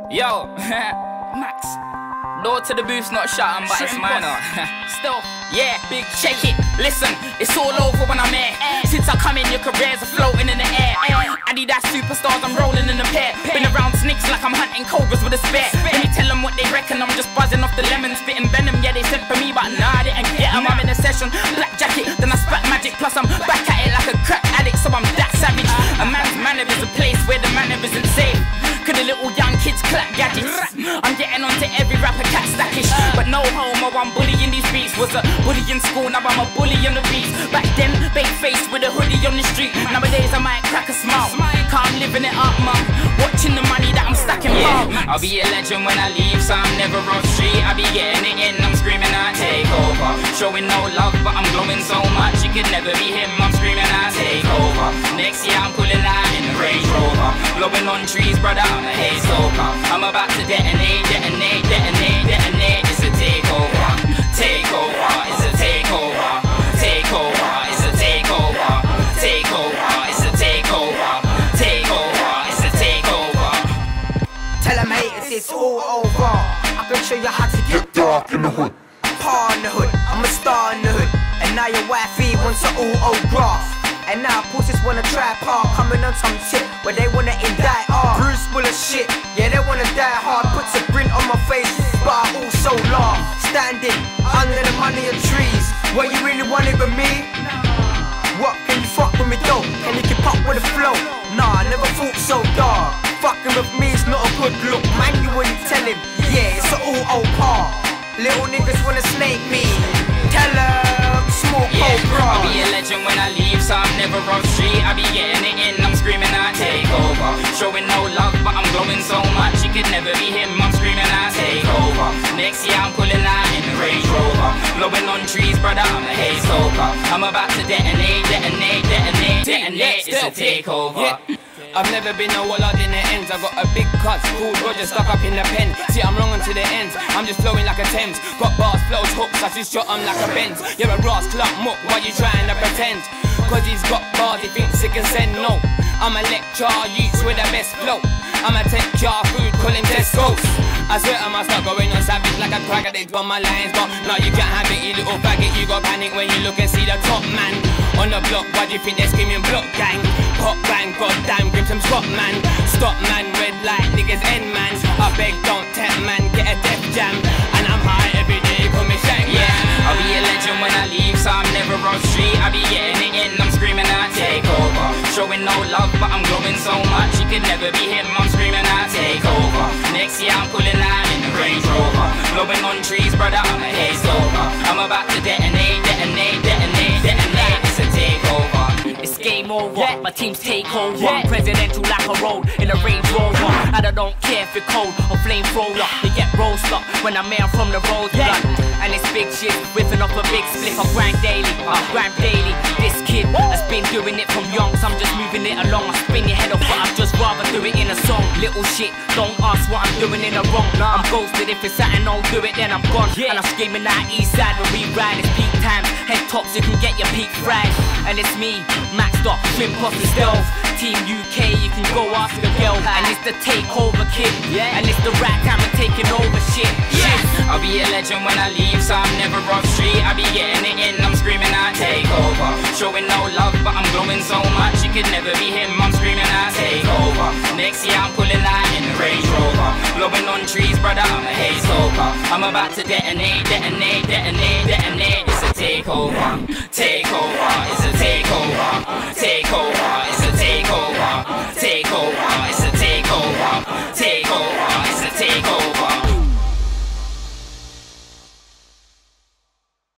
Yo, Max. Door to the booth's not shut, but it's minor. Stelf, yeah, big check it. Listen, it's all over when I'm here. Since I come in, your careers are floating in the air. Adidas superstars, I'm rolling in a pair. Been around snakes like I'm hunting cobras with a spear. Let me tell them what they reckon, I'm just buzzing off the lemon, spitting venom. Yeah, they sent for me, but nah, they didn't get them. I'm in a session, black jacket, then I spat magic. Plus I'm back at it like a crack addict, so I'm that savage. A man's manner is a place where the manner isn't safe. Could the little young kids clap gadgets? I'm getting onto every rapper cat stackish. But no homo, I'm bullying these beats. Was a bully in school, now I'm a bully on the beats. Back then, baked face with a hoodie on the street. Nowadays I might crack a smile, cause I'm living it up, man. Watching the money that I'm stacking, I'll be a legend when I leave, so I'm never off street. I be getting it in, I'm screaming out takeover. Showing no love, but I'm glowing so much. You could never be him, I'm screaming out takeover. Next year I'm pulling out in the Range Rover. Blowing on trees, brother, I'm a haze smoker. I'm about to detonate, detonate, detonate, detonate. It's a takeover, takeover, it's a takeover, takeover, it's a takeover, takeover, it's a takeover, takeover, it's a takeover. Tell them haters it's all over. I can show you how to get dark in the hood. Par in the hood, I'm a star in the hood. And now your wifey wants an autograph. And now pussies wanna try park, coming on some shit where they wanna indict art. Bruce full of shit, yeah they wanna die hard. Puts a grin on my face, but I also laugh. Standing under the money of trees, what you really wanted with me? What, can you fuck with me though? Can you keep up with the flow? Nah, I never thought so dark. Fucking with me is not a good look. Man, you wouldn't tell him, yeah, it's an all-old par. Little niggas wanna snake me, tell them, smoke cobra. I'll be a legend when I leave, so I'm never off street. I be getting it in, I'm screaming out takeover. Showing no love, but I'm glowing so much. You could never be him, I'm screaming out takeover. Next year I'm pulling out in the Range Rover. Blowing on trees, brother, I'm a haze smoker. I'm about to detonate, detonate, detonate, detonate. It's a takeover. I've never been a wallard in the ends. I got a big cut, called Roger, stuck up in the pen. See, I'm wrong to the ends, I'm just flowing like a Thames. Got bars, flows, hooks, I just shot 'em like a Benz. You're a Ross Club muck, why you trying to pretend? Cause he's got bars, he thinks he can send no. I'm a lecture, youths with the best flow. I'm a tech jar food, call him Tesco's. I swear I must start going on savage like a crack addict on my lines. But no, you can't have it, you little faggot. You got panic when you look and see the top man on the block. Why do you think they're screaming block gang? Pop bang, goddamn, grip some Scott man. Stop man, red light, niggas end man. I beg, don't tempt man, get a death jam. And I'm high every day, call me Shank man. Yeah, I'll be a legend when I leave, so I'm never off street. I be getting it in, I'm screaming out takeover. Showing no love, but I'm glowing so much. You could never be him, I'm screaming out takeover. Next year I'm pulling out in the Range Rover. Blowing on trees, brother, I'm a haze smoker. I'm about to detonate, detonate, detonate, detonate. It's a takeover. It's game over, my team's take over. Presidential like a road in a Range Rover. And I don't care if it's cold or flamethrower. They get rolled up when I'm here from the road blood. And it's big shit, ripping off a big split. I grind daily, grind daily. This kid has been doing it from young, so I'm just moving it along. I spin your head off, but I'd just rather do it in a song. Little shit, don't ask what I'm doing in the wrong. I'm ghosted, if it's something, I'll do it, then I'm gone. And I'm screaming out east side when we ride. It's peak times, head tops, you can get your peak fried. And it's me, Maxsta, Shrimpoz, Stelf. Team UK, you can go after the girl. And it's the takeover kid, and it's the right time of taking over shit. I'll be a legend when I leave, so I'm never off street. I be getting it in, I'm screaming out takeover. Showing no love, but I'm glowing so much. You could never be him, I'm screaming out takeover. Next year I'm pulling out in the Range Rover. Blowing on trees, brother, I'm a haze smoker. I'm about to detonate, detonate, detonate, detonate. It's a takeover, takeover.